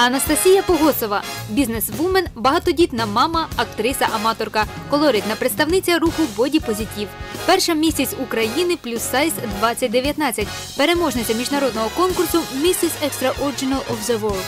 Анастасія Погосова – бізнес-вумен, багатодітна мама, актриса-аматорка, колоритна представниця руху Body Positive. Перша місіс України плюс сайз 2019, переможниця міжнародного конкурсу Mrs. Extraordinary of the World.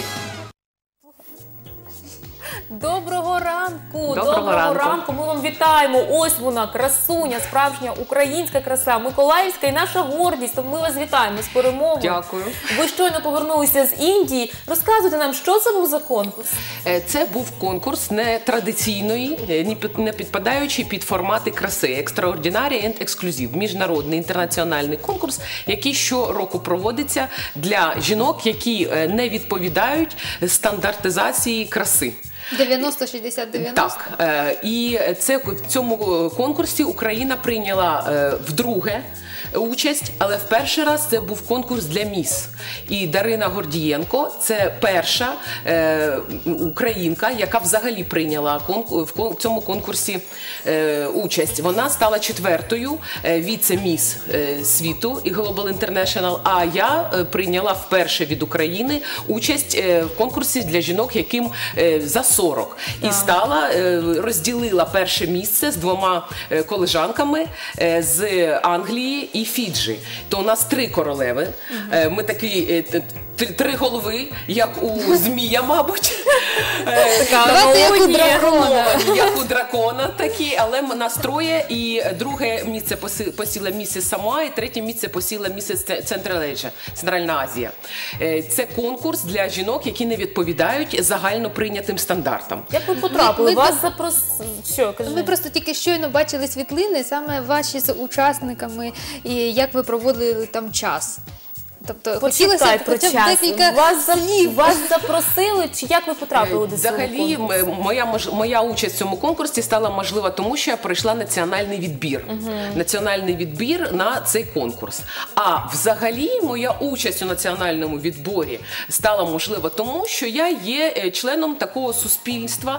Доброго ранку! Доброго ранку! Ми вам вітаємо! Ось вона, красуня, справжня українська краса, миколаївська і наша гордість. Тому ми вас вітаємо з перемогою. Дякую. Ви щойно повернулися з Індії. Розказуйте нам, що це був за конкурс? Це був конкурс не традиційної, не підпадаючий під формати краси. Extraordinary and Exclusive. Міжнародний інтернаціональний конкурс, який щороку проводиться для жінок, які не відповідають стандартизації краси. 90-60-90? Так. І в цьому конкурсі Україна прийняла вдруге участь, але в перший раз це був конкурс для міс. І Дарина Гордієнко – це перша українка, яка взагалі прийняла в цьому конкурсі участь. Вона стала 4-ю віце-міс світу і Global International, а я прийняла вперше від України участь в конкурсі для жінок, яким за 40. І розділила перше місце з двома колежанками з Англії і Фіджі. То у нас 3 королеви. Ми такі 3 голови, як у змія, мабуть. Як у дракона. Як у дракона такі, але нас 3. І друге місце посіла місіс Самоа, і третє місце посіла місіс Центральна Азія. Це конкурс для жінок, які не відповідають загально прийнятим стандартам. Як ви потрапили? Вас запросили? Що, кажи? Ми просто тільки щойно бачили світлини, саме ваші з учасниками, і як ви проводили там час. Тобто, хотілося б хоча б декілька слів. Вас запросили, чи як ви потрапили до цього конкурсу? Взагалі, моя участь в цьому конкурсі стала можлива тому, що я пройшла національний відбір. Національний відбір на цей конкурс. А взагалі, моя участь у національному відборі стала можлива тому, що я є членом такого суспільства,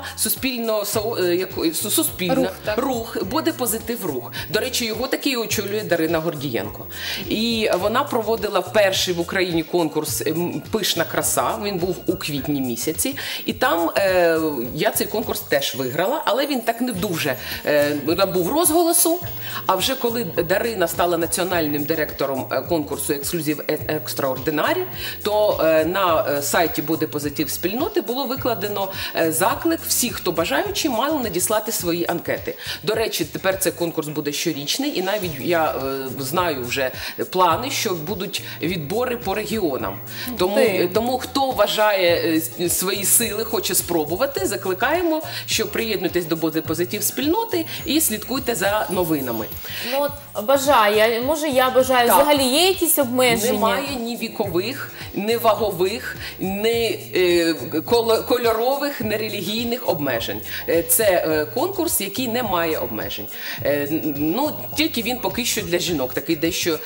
рух, Body Positive рух. До речі, його такий очолює Дарина Гордієнко. І вона проводила перший в Україні конкурс «Пишна краса», він був у квітні місяці, і там я цей конкурс теж виграла, але він так не дуже набув розголосу, а вже коли Дарина стала національним директором конкурсу «Exclusive Extraordinary», то на сайті Body Positive спільноти було викладено заклик, всі, хто бажаючі, мали надіслати свої анкети. До речі, тепер цей конкурс буде щорічний, і навіть я знаю вже плани, що будуть відбори по регіонам. Тому хто вважає свої сили, хоче спробувати, закликаємо, що приєднуйтесь до Body Positive спільноти і слідкуйте за новинами. Ну от бажаю, може я бажаю, взагалі є якісь обмеження? Немає ні вікових, ні вагових, ні кольорових, ні релігійних обмежень. Це конкурс, який не має обмежень. Ну, тільки він поки що для жінок, такий дещо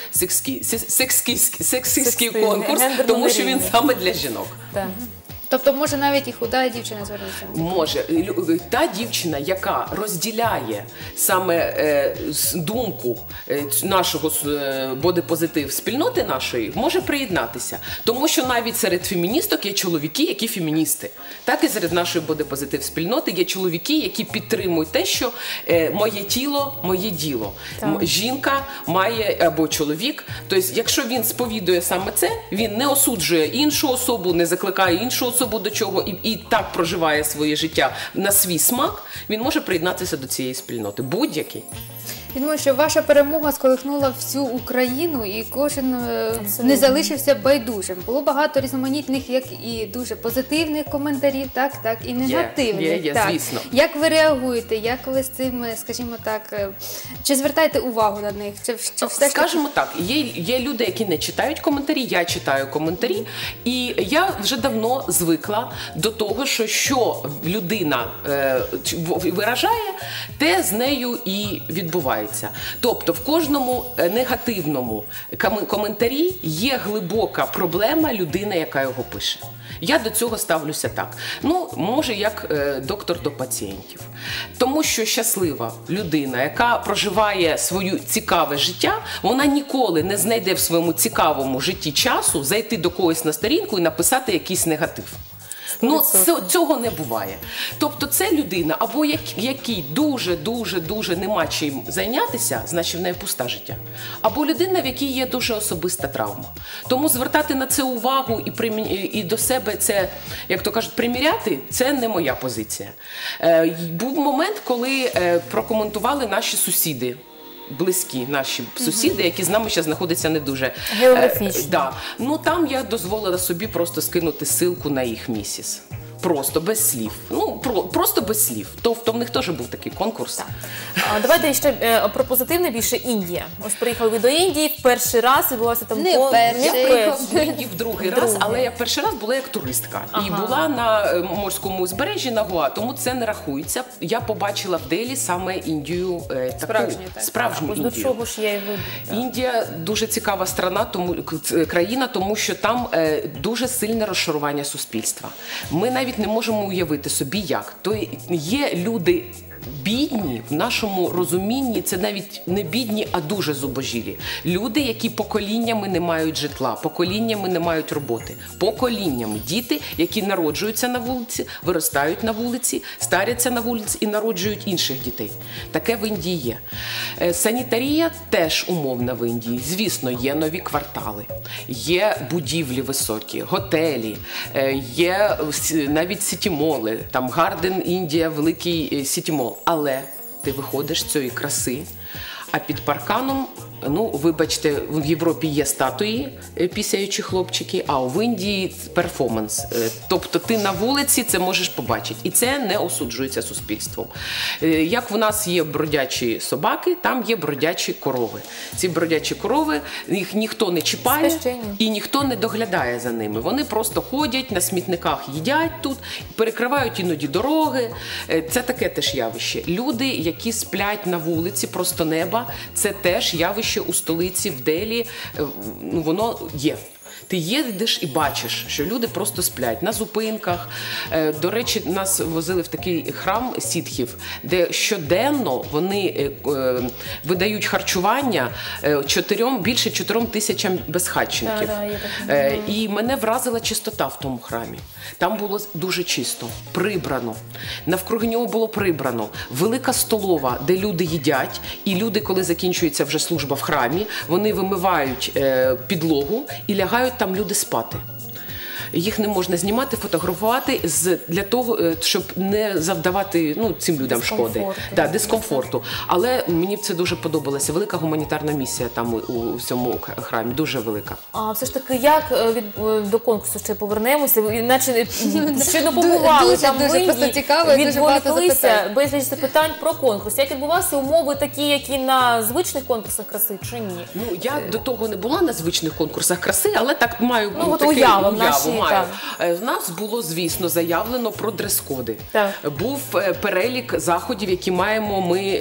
сексистський конкурс, тому що він саме для жінок. Тобто може навіть і худа дівчина звернутися? Може. Та дівчина, яка розділяє саме думку нашого Body Positive спільноти нашої, може приєднатися. Тому що навіть серед феміністок є чоловіки, які феміністи. Так і серед нашої Body Positive спільноти є чоловіки, які підтримують те, що моє тіло – моє діло. Жінка має, або чоловік. Тобто, якщо він сповідує саме це, він не осуджує іншу особу, не закликає іншу особу до чого і так проживає своє життя на свій смак, він може приєднатися до цієї спільноти. Будь-який. Я думаю, що ваша перемога сколихнула всю Україну і кожен не залишився байдужим. Було багато різноманітних, як і дуже позитивних коментарів, так і негативних. Є, звісно. Як ви реагуєте, як ви з цим, скажімо так, чи звертаєте увагу на них? Скажімо так, є люди, які не читають коментарі, я читаю коментарі, і я вже давно звикла до того, що людина виражає, те з нею і відбувається. Тобто в кожному негативному коментарі є глибока проблема людини, яка його пише. Я до цього ставлюся так. Ну, може, як доктор до пацієнтів. Тому що щаслива людина, яка проживає своє цікаве життя, вона ніколи не знайде в своєму цікавому житті часу зайти до когось на сторінку і написати якийсь негатив. Ну, цього не буває. Тобто це людина, або якій дуже нема чим зайнятися, значить в неї пусте життя. Або людина, в якій є дуже особиста травма. Тому звертати на це увагу і до себе це, як то кажуть, приміряти, це не моя позиція. Був момент, коли прокоментували наші сусіди. Близькі наші сусіди, які з нами зараз знаходяться не дуже географічно. Да. Ну там я дозволила собі просто скинути ссылку на їх місіс. Просто без слів. Ну, просто без слів. Тобто в них теж був такий конкурс. Давайте ще про позитивне більше. Індія. Ось приїхали ви до Індії, в перший раз відбулося там... Не перший. Я приїхала в Індію в другий раз, але я перший раз була як туристка. І була на морському узбережжі на Гоа, тому це не рахується. Я побачила в Делі саме Індію таку, справжню Індію. До чого ж я і вибрала. Індія дуже цікава країна, тому що там дуже сильне розшарування суспільства. Ми навіть не можемо уявити собі, як. То є люди бідні, в нашому розумінні це навіть не бідні, а дуже зубожілі. Люди, які поколіннями не мають житла, поколіннями не мають роботи. Поколіннями. Діти, які народжуються на вулиці, виростають на вулиці, старяться на вулиці і народжують інших дітей. Таке в Індії є. Санітарія теж умовна в Індії. Звісно, є нові квартали, є будівлі високі, готелі, є навіть сітімоли, там Гарден Індія, великий сітімол. Але ти виходиш з цієї краси, а під парканом, ну, вибачте, в Європі є статуї, пісяючі хлопчики, а в Індії перформанс. Тобто ти на вулиці це можеш побачити. І це не осуджується суспільством. Як в нас є бродячі собаки, там є бродячі корови. Ці бродячі корови, їх ніхто не чіпає і ніхто не доглядає за ними. Вони просто ходять, на смітниках їдять тут, перекривають іноді дороги. Це таке теж явище. Люди, які сплять на вулиці просто неба, це теж явище у столиці, в Делі, воно є. Ти їдеш і бачиш, що люди просто сплять на зупинках. До речі, нас возили в такий храм сітхів, де щоденно вони видають харчування більше 4 тисячам безхатченків. І мене вразила чистота в тому храмі. Там було дуже чисто, прибрано. Навкруги нього було прибрано. Велика столова, де люди їдять, і люди, коли закінчується вже служба в храмі, вони вимивають підлогу і лягають там люди спати. Їх не можна знімати, фотографувати для того, щоб не завдавати цим людям шкоди. Дискомфорту. Але мені це дуже подобалося. Велика гуманітарна місія там у цьому храмі, дуже велика. А все ж таки, як до конкурсу ще повернемося? Іначе щойно побували там в Індії, відволіклися, безліч запитань про конкурс. Як відбувалися умови такі, як і на звичних конкурсах краси, чи ні? Ну, я до того не була на звичних конкурсах краси, але так маю уяву. В нас було, звісно, заявлено про дрес-коди. Був перелік заходів, які маємо ми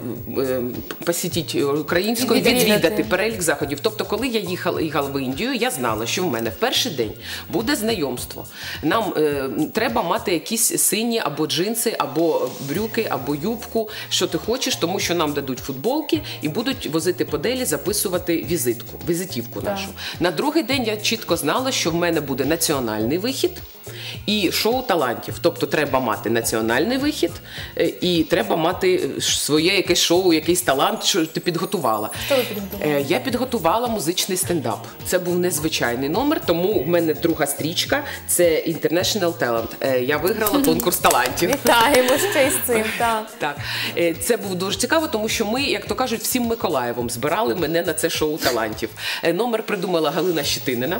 посітити українською, відвідати перелік заходів. Тобто, коли я їхала в Індію, я знала, що в мене в перший день буде знайомство. Нам треба мати якісь сині або джинси, або брюки, або юбку, що ти хочеш, тому що нам дадуть футболки і будуть возити по Делі, записувати візитівку нашу. На другий день я чітко знала, що в мене буде національний вихід і шоу талантів. Тобто треба мати національний вихід і треба мати своє якесь шоу, якийсь талант, що ти підготувала. Що ви підготували? Я підготувала музичний стендап. Це був незвичайний номер, тому в мене друга стрічка – це International Talent. Я виграла конкурс талантів. Вітаємо ще й з цим, так. Так. Це було дуже цікаво, тому що ми, як то кажуть, всім Миколаєвом збирали мене на це шоу талантів. Номер придумала Галина Щетинина.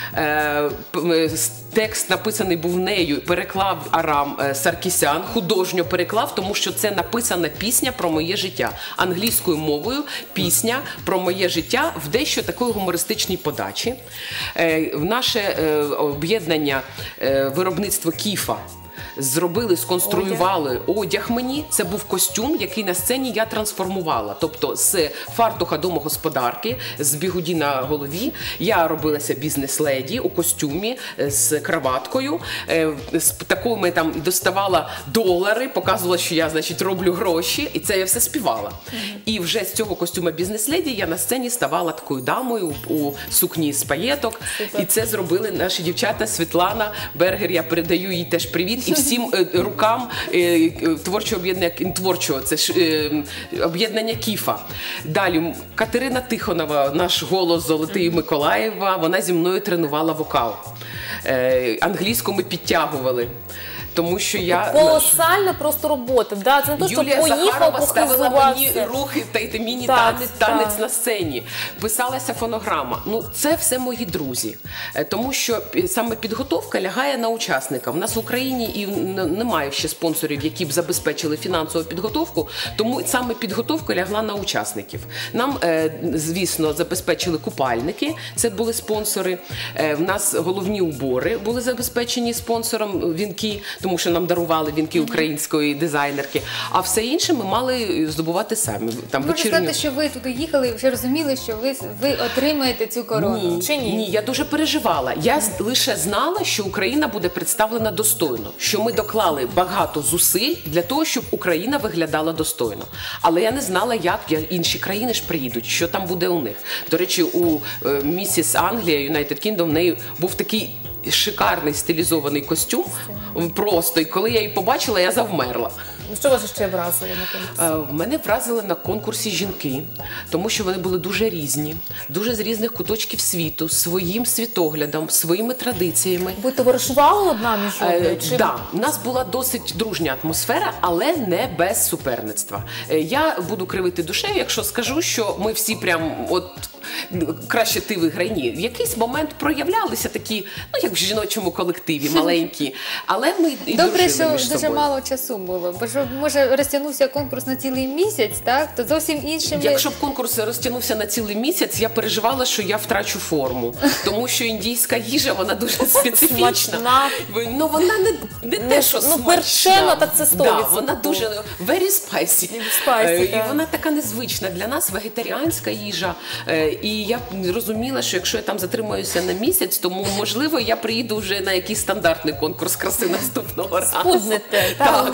Текст написаний був нею, переклав Арам Саркісян, художньо переклав, тому що це написана пісня про моє життя. Англійською мовою пісня про моє життя в дещо такої гумористичній подачі. В наше об'єднання виробництво Кіфа зробили, сконструювали одяг мені. Це був костюм, який на сцені я трансформувала. Тобто з фартуха домогосподарки, з бігуді на голові, я робилася бізнес-леді у костюмі з краваткою. З такими там доставала долари, показувала, що я, значить, роблю гроші, і це я все співала. І вже з цього костюма бізнес-леді я на сцені ставала такою дамою у сукні з паєток. І це зробили наші дівчата. Світлана Бергер, я передаю їй теж привіт. І всім рукам творчого об'єднання, це ж об'єднання Кіфа. Далі Катерина Тихонова, наш голос золотий Миколаєва, вона зі мною тренувала вокал. Англійську ми підтягували. Тому що я... Колосальна просто робота. Да, це не то, що Юлія поїхав, Захарова ставила мені похизувався. рухи та міні-танець на сцені. Писалася фонограма. Ну, це все мої друзі. Тому що саме підготовка лягає на учасника. В нас в Україні і немає ще спонсорів, які б забезпечили фінансову підготовку, тому саме підготовка лягла на учасників. Нам, звісно, забезпечили купальники, це були спонсори. В нас головні убори були забезпечені спонсором, вінки, тому що нам дарували вінки української дизайнерки, а все інше ми мали здобувати самі. Можна сказати, що ви туди їхали і вже розуміли, що ви отримаєте цю корону, чи ні? Ні, я дуже переживала. Я лише знала, що Україна буде представлена достойно, що ми доклали багато зусиль для того, щоб Україна виглядала достойно. Але я не знала, як інші країни ж приїдуть, що там буде у них. До речі, у місіс Англія, United Kingdom, в неї був такий шикарний стилізований костюм, просто, і коли я її побачила, я завмерла. Що вас ще вразило на конкурсі? Мене вразили на конкурсі жінки, тому що вони були дуже різні, дуже з різних куточків світу, своїм світоглядом, своїми традиціями. Ви товаришували одна між одною? Так, у нас була досить дружня атмосфера, але не без суперництва. Я буду кривити душею, якщо скажу, що ми всі прям от краще ти виграй. Ні. В якийсь момент проявлялися такі, ну як в жіночому колективі, маленькі, але ми і добре, дружили між що собою. дуже мало часу було, бо ж, може, розтягнувся конкурс на цілий місяць, так? То зовсім іншими... Якщо б конкурс розтягнувся на цілий місяць, я переживала, що я втрачу форму, тому що індійська їжа, вона дуже специфічна. Ну, вона не те, що смачна. Ну, перчена, так це 100%. Да, вона дуже very spicy. І вона така незвична для нас, вегетаріанська їжа. І я розуміла, що якщо я там затримаюся на місяць, тому, можливо, я приїду вже на якийсь стандартний конкурс краси наступного разу. Скуднете. Так.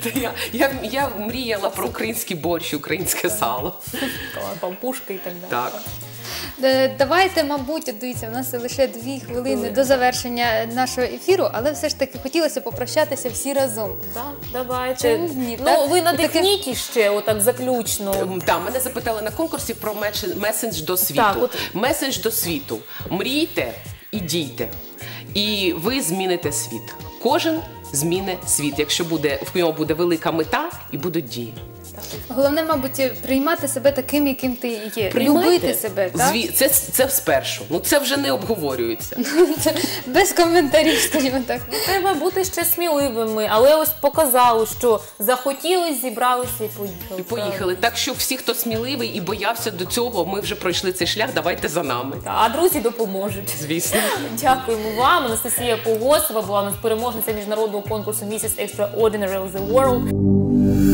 Я мріяла про український борщ, українське сало. Пампушки і так далі. Так. Давайте, мабуть, дивіться, у нас лише 2 хвилини до завершення нашого ефіру, але все ж таки хотілося попрощатися всі разом. Так, давайте. Ні, ну, ви надихніть ще, отак, заключно. Так, мене запитали на конкурсі про месендж до світу. Так, месендж до світу. Мрійте і дійте. І ви зміните світ. Кожен зміни світ, якщо в нього буде велика мета і будуть дії. Головне, мабуть, приймати себе таким, яким ти є. Приймайте. Любити себе, так? Це спершу. Ну, це вже не обговорюється. Без коментарів, скажімо так. Треба бути ще сміливими, але ось показали, що захотіли, зібралися і поїхали. І поїхали. Так що всі, хто сміливий і боявся до цього, ми вже пройшли цей шлях, давайте за нами. А друзі допоможуть. Звісно. Дякуємо вам. Анастасія Погосова була у нас переможниця міжнародного конкурсу Mrs. Extraordinary of the World.